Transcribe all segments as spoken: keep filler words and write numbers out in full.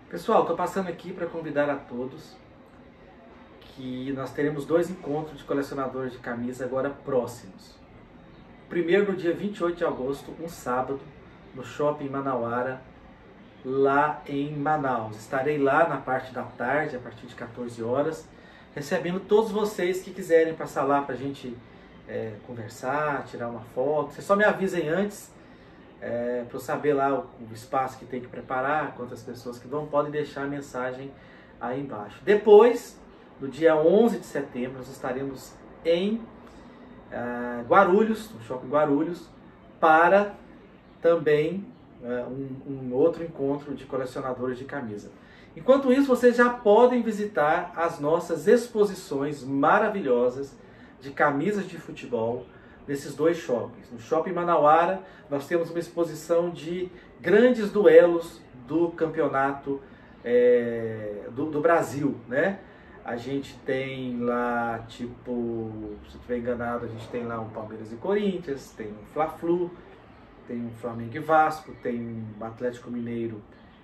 Pessoal, estou passando aqui para convidar a todos que nós teremos dois encontros de colecionadores de camisa agora próximos. Primeiro no dia vinte e oito de agosto, um sábado, no Shopping Manauara, lá em Manaus. Estarei lá na parte da tarde, a partir de quatorze horas, recebendo todos vocês que quiserem passar lá para a gente é, conversar, tirar uma foto. Vocês só me avisem antes, é, para eu saber lá o, o espaço que tem que preparar, quantas pessoas que vão, podem deixar a mensagem aí embaixo. Depois, no dia onze de setembro, nós estaremos em uh, Guarulhos, no Shopping Guarulhos, para também uh, um, um outro encontro de colecionadores de camisa. Enquanto isso, vocês já podem visitar as nossas exposições maravilhosas de camisas de futebol nesses dois shoppings. No Shopping Manauara, nós temos uma exposição de grandes duelos do campeonato é, do, do Brasil, né? A gente tem lá, tipo, se eu estiver enganado, a gente tem lá um Palmeiras e Corinthians, tem um Fla-Flu, tem um Flamengo e Vasco, tem um Atlético Mineiro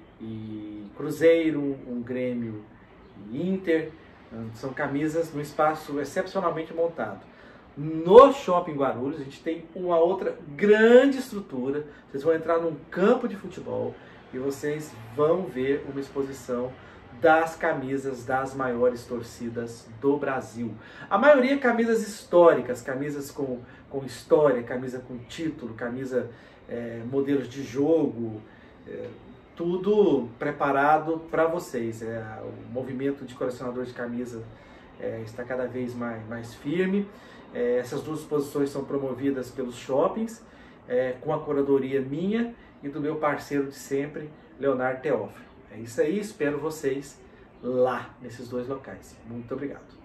e Cruzeiro, um Grêmio e Inter. São camisas num espaço excepcionalmente montado. No Shopping Guarulhos, a gente tem uma outra grande estrutura. Vocês vão entrar num campo de futebol e vocês vão ver uma exposição das camisas das maiores torcidas do Brasil. A maioria camisas históricas, camisas com, com história, camisa com título, camisa é, modelos de jogo, é, tudo preparado para vocês. É, o movimento de colecionadores de camisa é, está cada vez mais, mais firme. É, essas duas exposições são promovidas pelos shoppings, é, com a curadoria minha e do meu parceiro de sempre, Leonardo Teófilo. É isso aí, espero vocês lá nesses dois locais. Muito obrigado.